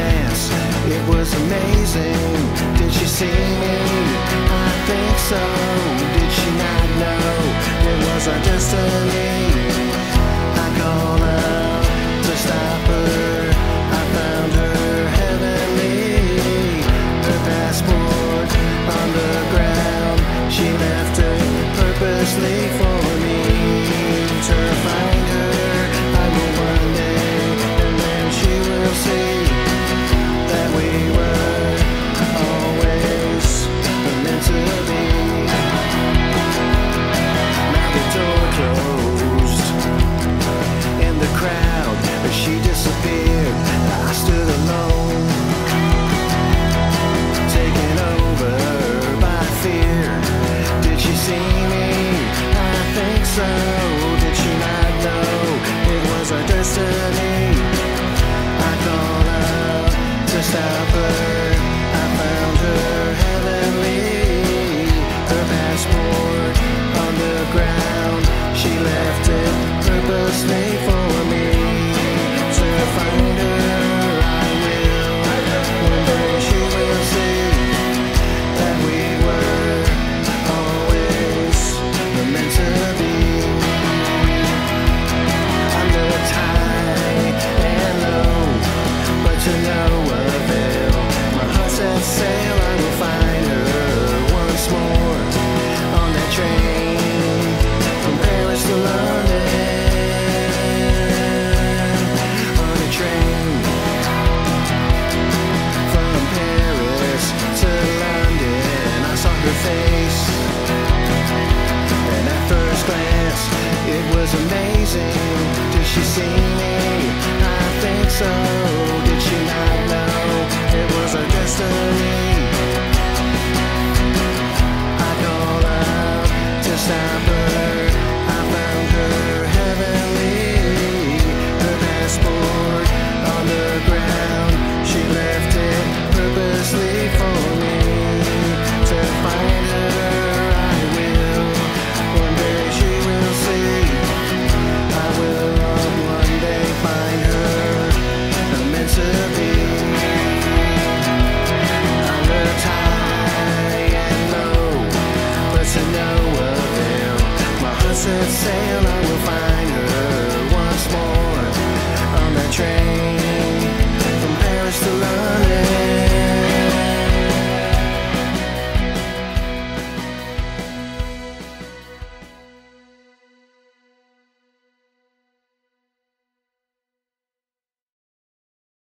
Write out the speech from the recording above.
glance, it was amazing. Did she see me? I think so. Did she not know it was our destiny? I called out to stop her. I found her heavenly. Her passport on the ground, she left it purposely for me. To find her, I will one day, and then she will see that we were always meant to be. Now the door closed in the crowd, she disappeared. I stood alone, taken over by fear. Did she see me? I think so. Did she not know it was our destiny? I called out to stop her. I found her heavenly. Her passport on the ground, she left it purposely for me. To find her, I will. One day she will see that we were always meant to be. Under high and low, but to no avail. My heart set sail, I will find her once more on that train from Paris to London. On a train from Paris to London. I saw her face, and at first glance, it was amazing. Did she see me? I think so. Did she not know it was our destiny? I called out to stop her. I found her heavenly. Her passport on the ground, she left it purposely for me. To find her, I will. One day she will see. I will one day find her meant to be. Under high and low, but to no avail. My heart set sail, I will find her once more on that train